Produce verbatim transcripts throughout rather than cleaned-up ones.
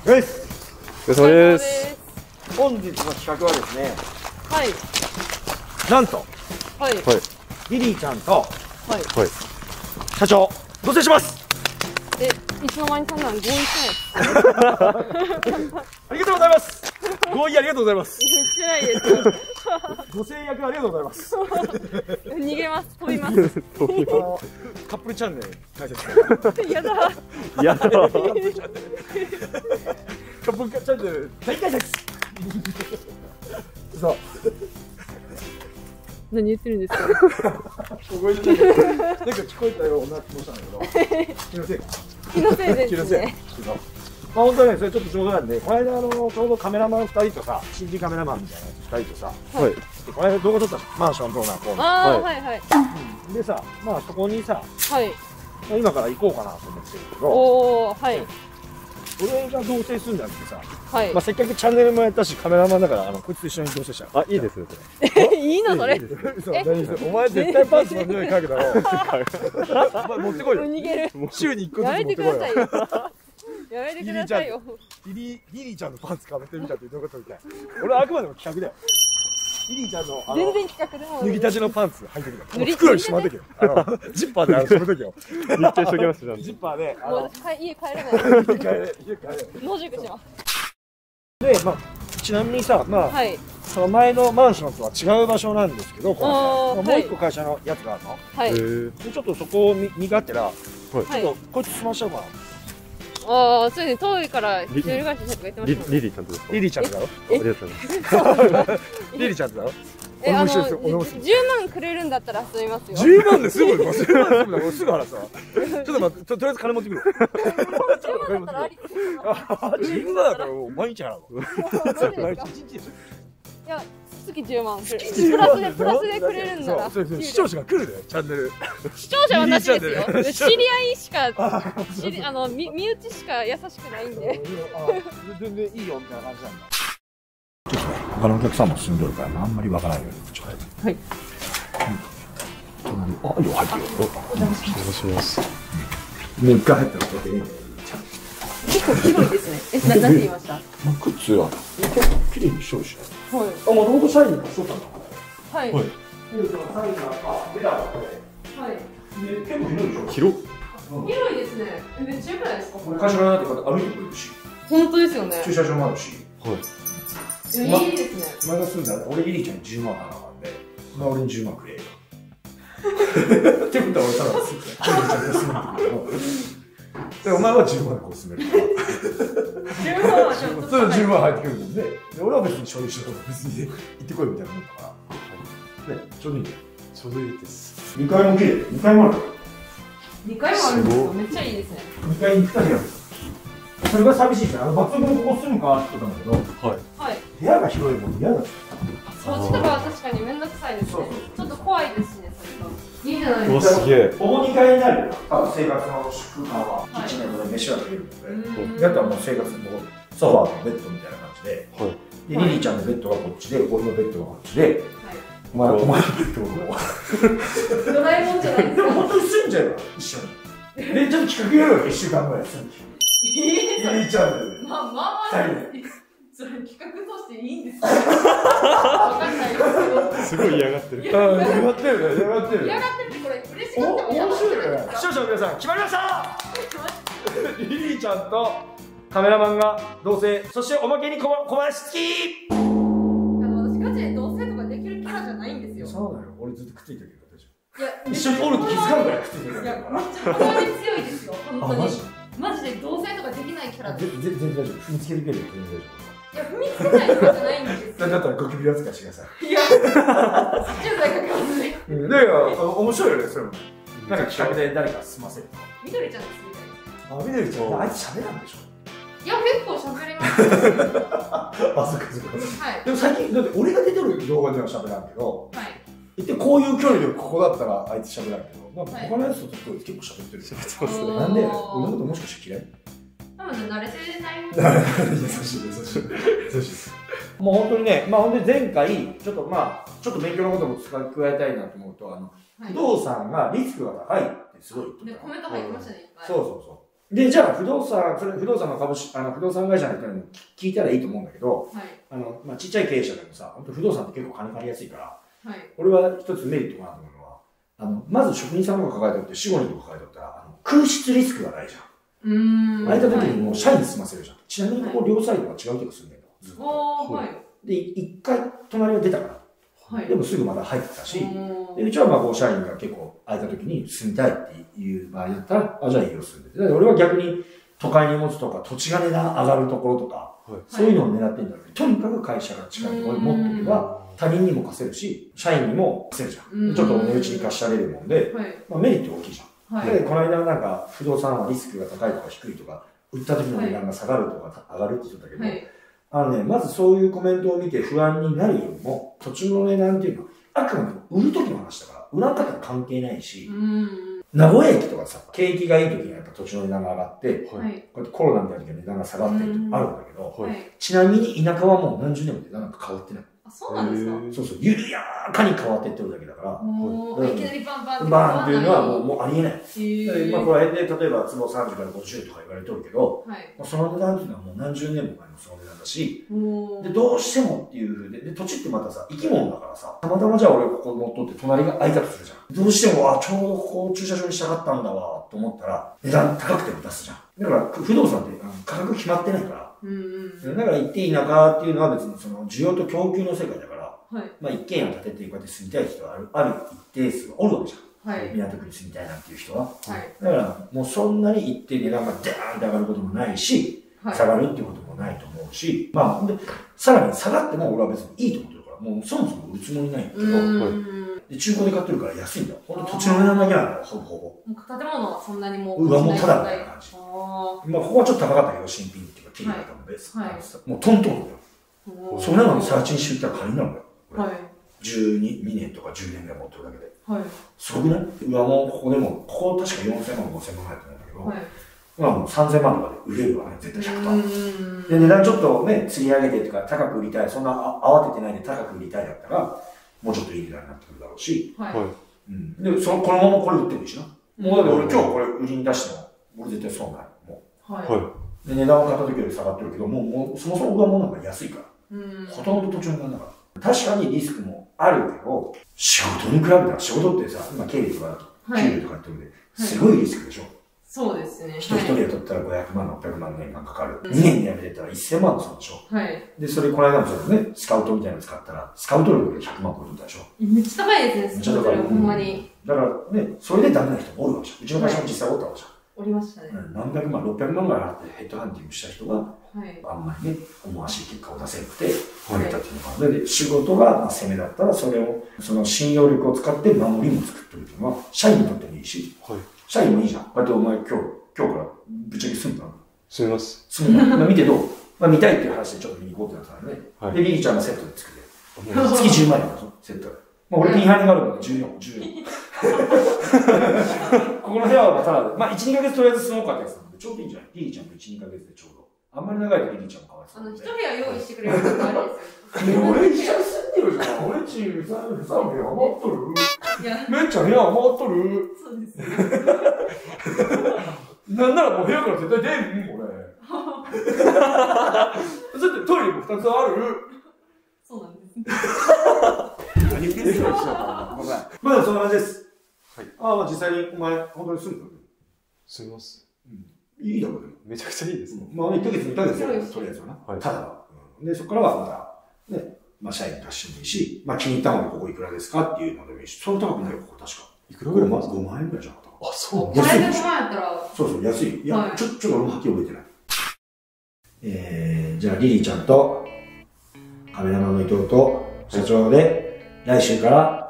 よし。 お疲れ様です。 本日の企画はですね。 はい。 なんと。 はい。 リリーちゃんと。 はい。 はい。社長。同棲します。 え、いつの間にそんなん合意してない。 ありがとうございます。合意ありがとうございます。 してないです。 ご制約ありがとうございます。 逃げます。飛びます。 カップルチャンネル開設。 やだ。 やだ。 カップルチャンネル大開設。そう。 何言ってるんですか。 なんか聞こえたような気もしたんだけど。気のせいか。 気のせいですね。 まあ本当ね、それちょっと冗談で、この間あのちょうどカメラマンふたりとさ、新人カメラマンみたいなやつふたりとさ、 はい。 この間動画撮ったの、マンションどうなこうな。 ああ、はいはい。 でさ、まあそこにさ、 はい。 今から行こうかなと思ってるけど、 おお、はい。 俺が同棲するんじゃなくてさ、 はい。 まあせっかくチャンネルもやったし、カメラマンだから、あのこいつと一緒に同棲しちゃう。 あ、いいですよ。 いいのそれ。 お前絶対パンツの匂い嗅ぐだろ。お前持ってこいよ。 逃げる。 週に一個ずつ持ってこいよ。 やめてくださいよ。 リリー、リリーちゃんのパンツかぶってみたっていう動画撮りたい。俺はあくまでも企画だよ。リリーちゃんの、 全然企画でも。 脱ぎたてのパンツ履いてるから。袋にしまっとけよ。ジッパーでしまっとけよ。 日経しときますよ。 ジッパーで。 もう家帰れない。 家帰れ、家帰れ。 野宿します。 で、まあ、ちなみにさ、まあ、その前のマンションとは違う場所なんですけど、もう一個会社のやつがあるの。 はい。 で、ちょっとそこを見がてら、ちょっとこいつ済ましちゃうかな。 ああ、そうですね、遠いから一人暮らししたとか言ってました。 リリーちゃんとですか。 リリーちゃんだろ。 ありがとうございます。 リリーちゃんだろ。 え、あの、じゅうまんくれるんだったら住みますよ。 じゅうまんで済むの？じゅうまんで済むの？俺すぐ払さ。ちょっと待って、とりあえず金持ってくる。 じゅうまんだったらあり。 じゅうまんだったらもう毎日払うわ。毎日いちにち。いや、月じゅうまん。プラスで、プラスでくれるんなら。 視聴者が来るで、チャンネル。 視聴者はなしですよ。知り合いしか、あの、身内しか優しくないんで。 全然いいよみたいな感じなんだ。他のお客さんも住んでるから、あんまりわからないように。はい。あ、いいよ、入ってよ。お邪魔します。もう一回入ったら、これでいいね。 結構広いですね。え、な、なんて言いました。 まあ、靴は、結構綺麗にしようし。 はい。 あ、もともと社員の人かな。 はい。 はい。で、その社員が、あ、ベラがこれ。はい。で、結構広いでしょ。広。 広いですね。めっちゃ良くないですか。 会社からだって、歩いてくれるし。 本当ですよね。 駐車場もあるし。はい。 いいですね。 お前が住んだら、俺リリーちゃんにじゅうまん払うからで、お前俺にじゅうまんくれよ。ってことは俺ただですよ。リリーちゃんが住むんだけど。で、お前はじゅうまんでこう住めるから。 じゅうまんはちょっと。 それじゅうまん入ってくるんで、俺は別に所有しようと別に行ってこいみたいなもんだから。ね、ちょうどいいんだよ。ちょうどいいです。にかいも綺麗。にかいもある。 にかいもあるんですか。めっちゃいいですね。 にかいにふたりある。それが寂しいじゃん。あの抜群ここ住むかってことなんだけど、はい。部屋が広いもん嫌だ。 そっちとかは確かに面倒くさいですね。ちょっと怖いですね、それと。いいじゃないですか。すげえ。ここにかいになるよ。多分生活の空間はキッチンで飯は食えるので、だったらもう生活のソファーとベッドみたいな感じで、でリリーちゃんのベッドがこっちで、俺のベッドがこっちで、お前お前のベッドがこう。 ドラえもんじゃないですか。 でも本当に住んじゃえば一緒に。でちょっと企画やろうよ、一週間ぐらい住んで。リリーちゃんで。 まあまあまあ。それ企画としていいんですか。わかんないですけど。 すごい嫌がってる。 嫌がってるね、嫌がってる。 嫌がってるってこれ嬉しかったもん。面白いね。視聴者の皆さん決まりました。 リリーちゃんとカメラマンが同棲、そしておまけに小林付き。 あの私ガチで同棲とかできるキャラじゃないんですよ。 そうなの。俺ずっとくっついてるけど大丈夫。 いや一緒におると気づかんぐらいくっついてる。 いやめっちゃこだわり強いですよ。本当に。マジで同棲とかできないキャラで。 全然大丈夫。踏みつけてくれるよ。全然大丈夫。 いや、踏みつけないとかじゃないんですよ。 だったらゴキブリ扱いしてください。 いや、殺虫剤かけますね。 で、面白いよね、それも。なんか企画で誰か住ませると。 みどりちゃんですみたいな。 あ、みどりちゃん、あいつ喋らんでしょ。 いや、結構喋ります。 あ、そっかそっか。はい。でも最近、だって俺が出てる動画では喋らんけど、はい。一体こういう距離でここだったらあいつ喋らんけど、なんか他のやつと結構喋ってる。喋ってますね。なんで、俺のこともしかして嫌い？ 多分慣れてない。 優しい優しい優しい。もう本当にね、まあ本当に前回ちょっとまあちょっと勉強のことも加えたいなと思うと、あの不動産がリスクが高いってすごい言ってた。 コメント入ってましたね。 そうそうそう。 で、じゃあ不動産、それ不動産の株式、あの不動産会社の人にも聞いたらいいと思うんだけど、はい、あの、まあ、ちっちゃい経営者でもさ、本当不動産って結構金借りやすいから、はい、俺は一つメリットかなと思うのは、あの、まず職人さんとか抱えておって、よん、ごにんとか抱えておったら、あの空室リスクがないじゃん。うん。空いた時にもう社員済ませるじゃん。ちなみにここ両サイドは違う気がするんだよ。ずっと。はい。で、一回隣は出たから。はい。でもすぐまた入ってたし、で、うちはまあこう社員が結構空いた時に住みたいっていう場合だったら、あ、じゃあいいよ住んでて。俺は逆に都会に持つとか土地が値段上がるところとか、はい、そういうのを狙ってんだけど、とにかく会社が近いところに持っておけば、他人にも貸せるし、社員にも貸せるじゃん。ちょっとお値打ちに貸しられるもんで、はい、まあメリット大きいじゃん。はい、で、この間なんか不動産はリスクが高いとか低いとか、売った時の値段が下がるとか上がるって言ってたけど、はい、あのね、まずそういうコメントを見て不安になるよりも、土地の値段っていうのは、あくまでも売る時の話だから、売らんかったら関係ないし、名古屋駅とかさ、景気がいい時にはやっぱ土地の値段が上がって、はい、こうやってコロナみたいな時は値段が下がってるってあるんだけど、はい、ちなみに田舎はもう何十年も値段なんか変わってない。 あ、そうなんですか？ そうそう、緩やかに変わっていってるだけだから。 いきなりバンバンってバンっていうのはもう、もうありえない。まあこれで、例えば坪さんじゅうからごじゅうとか言われてるけど、はい、その値段っていうのはもう何十年も前のその値段だし、で、どうしてもっていう風で、で、土地ってまたさ、生き物だからさ、たまたまじゃあ俺ここ乗っ取って隣が空いたとするじゃん。どうしても、あ、ちょうどここ駐車場にしたかったんだわ、と思ったら、値段高くても出すじゃん。だから、不動産って価格決まってないから、うんうん、だから一定田舎っていうのは別にその需要と供給の世界だから、はい、まあ一軒家建ててこうやって住みたい人はある、ある一定数がおるわけじゃん。はい、港区に住みたいなっていう人は。はい、だからもうそんなに一定値段がダーンって上がることもないし、はい、下がるっていうこともないと思うし、まあ、で、さらに下がっても俺は別にいいと思ってるから、もうそもそも売るつもりないんだけど、で中古で買ってるから安いんだ。ほんと土地の値段だけなんだよ、ほぼほぼ。 建物はそんなにもう。うわ、もうただみたいな感じ。まあここはちょっと高かったけど、新品っていうか、綺麗だったので、はい、もうトントンだよ。それなのにサーチにして売ったら金になるんだよ。はい、じゅうにねんとかじゅうねんぐらい持ってるだけで。はい、すごくないうわ、もうここでも、ここ確かよんせんまん、ごせんまんぐらいだと思うんだけど、はい、まあもうさんぜんまんとかで売れるわね、絶対ひゃくパーセント。で、値段ちょっとね、釣り上げてとか、高く売りたい、そんな慌ててないで高く売りたいだったら、もうちょっといい値段になってくるだろうし、はい、うん、で、その、このままこれ売ってもいいしな。もうだって俺今日これ売りに出しても、俺絶対損ない。もう。はい。で、値段を買った時より下がってるけど、もう、もうそもそも上物が安いから。うん。ほとんど途中にならなかった。確かにリスクもあるけど、仕事に比べたら仕事ってさ、今経理とか、給料とかってるんで、すごいリスクでしょ。 そうですね。 人一人で取ったらごひゃくまん、ろっぴゃくまん年間かかる。にねんで辞めてたらせんまんの損でしょ。はい。で、それこの間もそうですね、スカウトみたいなの使ったら、スカウト料でひゃくまん超えてたでしょ。 めっちゃ高いですね、 めっちゃ高い。 ほんまに。 だからね、それでダメな人もおるわけじゃん。うちの会社も実際おったわけじゃん。 おりましたね。 何百万、ろっぴゃくまんぐらい払ってヘッドハンティングした人が、はい、あんまりね、思わしい結果を出せなくて、辞めたっていうのがある。で、仕事が攻めだったら、それを、その信用力を使って守りも作ってるっていうのは、社員にとってもいいし、はい、社員もいいじゃん。こうやってお前今日、今日からぶっちゃけ住んだの？ 住みます。 住むの？見てどう？まあ見たいっていう話でちょっと見に行こうってなったらね。はい、で、リリちゃんがセットで作って。月じゅうまん円だぞ、セットで。まあ俺ピンハネがあるのでじゅうよん、じゅうよん。ここの部屋はただで、まあいち、にかげつとりあえず住もうかってやつなので、ちょうどいいんじゃない？リリちゃんといち、にかげつでちょうど。あんまり長いとリリちゃんもかわいそう。 あの、一部屋用意してくれるとかあれですよ。 俺一緒に住んでるじゃん。俺ちさん部屋余っとる。めっちゃ部屋余っとる。そうですね。なんならもう部屋から絶対出ん、俺。だってトイレもふたつある。 そうなんですね。 何言ってるの？まだそんな感じです。はい。ああ、まあ実際にお前、本当に住むの？ 住みます。 うん。いいだろう、でも。 めちゃくちゃいいですね。 まあいっかげつ、にかげつよ、とりあえずはな。はい。ただは。で、そこからはまた、ね、まあ社員出してもいいし、まあ気に入ったものここいくらですかっていうのでもいいし、そんな高くないよ、ここ確か。いくらぐらい？ごまんえんぐらいじゃなかった。 あ、そう。 安いでしょ。ごまんやったら。 そうそう、安い。いや、ちょ、ちょっと俺もはっきり覚えてない。えー、じゃあリリーちゃんと、カメラマンの伊藤と、社長で、来週から、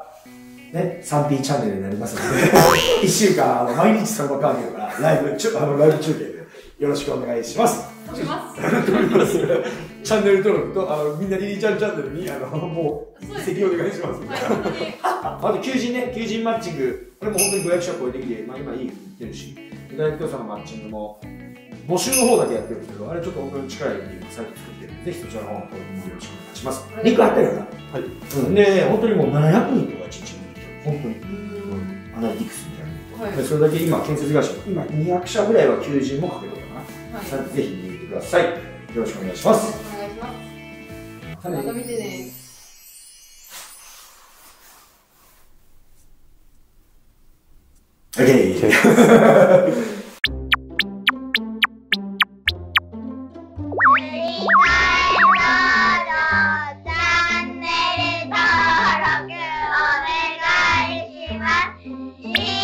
ね、スリーピー チャンネルになりますので、いっしゅうかん、あの、毎日その関係から、ライブ、ちょ、あの、ライブ中継で、よろしくお願いします。 撮ります。 撮ります。チャンネル登録と、あの、みんなリリーちゃんチャンネルに、あの、もう、移籍お願いします。あと、求人ね、求人マッチング、これも本当にごひゃくしゃ超えてきて、まあ今いいって言ってるし、大学教授のマッチングも、募集の方だけやってるんですけど、あれちょっと本当に力入れてサイト作ってるんで、ぜひそちらの方の登録もよろしくお願いします。リンク貼ってるよな。はい。うん、で、本当にもうななひゃくにんとかいちにちに見てる。本当に。アナリティクスみたいなのとでそれだけ今建設会社今にひゃくしゃぐらいは求人もかけとるかな、はい、ぜひ見てください。よろしくお願いします。 お願いします。また見てね。 オッケー。 チャンネル登録お願いします。